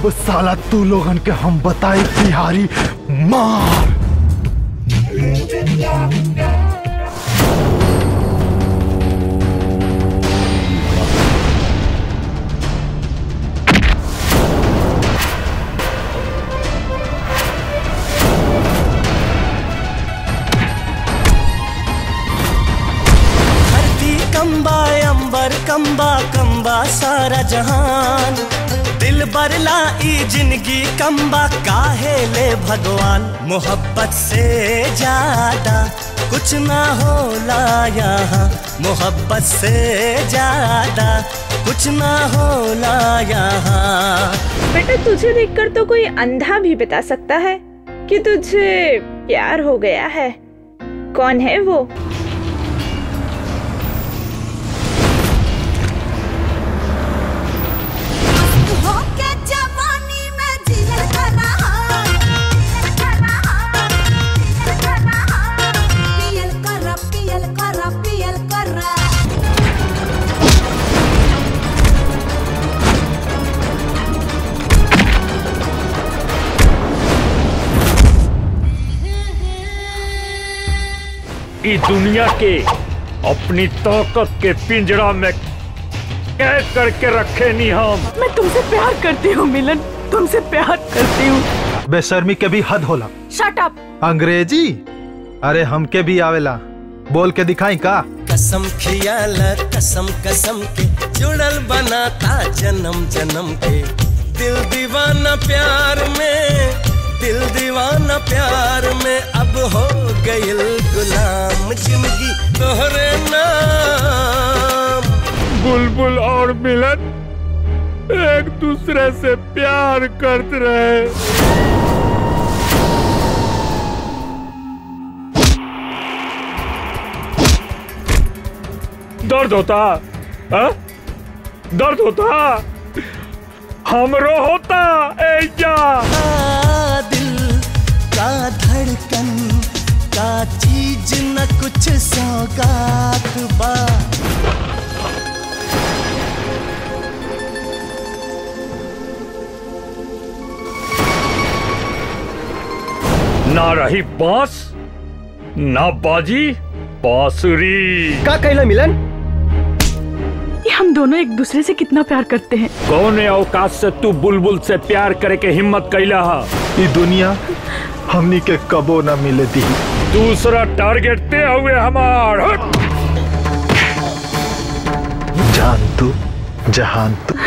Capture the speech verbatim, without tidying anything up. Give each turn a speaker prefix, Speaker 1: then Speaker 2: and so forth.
Speaker 1: अब साला तू लोगन के हम बताए बिहारी मार।
Speaker 2: कंबा अंबर कंबा कंबा सारा जहान, दिल बरला ई जिंदगी कंबा काहे ले भगवान। मोहब्बत से ज्यादा कुछ ना होला यहाँ, मोहब्बत से ज्यादा कुछ ना होला यहाँ।
Speaker 3: बेटा तुझे देखकर तो कोई अंधा भी बता सकता है कि तुझे प्यार हो गया है। कौन है वो?
Speaker 4: इस दुनिया के अपनी ताकत के पिंजरा में कैद करके रखे नहीं हम।
Speaker 5: मैं तुमसे प्यार करती हूँ मिलन, तुमसे प्यार करती हूँ।
Speaker 1: बेशर्मी के भी हद होला।
Speaker 5: Shut up.
Speaker 1: अंग्रेजी? अरे हमके भी आवेला, बोल के दिखाई का?
Speaker 2: कसम खियाला कसम कसम के जुड़ल बनाता जन्म जन्म के। दिल दीवाना प्यार में, दिल दीवाना प्यार में, अब हो गइल गुलाम जिंदगी तोहरे नाम।
Speaker 4: बुलबुल और मिलन एक दूसरे से प्यार करते रहे। दर्द होता हा? दर्द होता हमरो होता ऐजा।
Speaker 2: दिल का धड़कन का चीज न कुछ सौगात बा।
Speaker 4: ना रही बांस ना बाजी बांसुरी।
Speaker 6: का कहला मिलन?
Speaker 5: हम दोनों एक दूसरे से कितना प्यार करते हैं।
Speaker 4: कौन औकात से तू बुलबुल से प्यार करे के हिम्मत कैला हा?
Speaker 1: ये दुनिया हमनी के कबो न मिले दी।
Speaker 4: दूसरा टारगेट ते हुए हमार।
Speaker 1: जान तू जहान तू।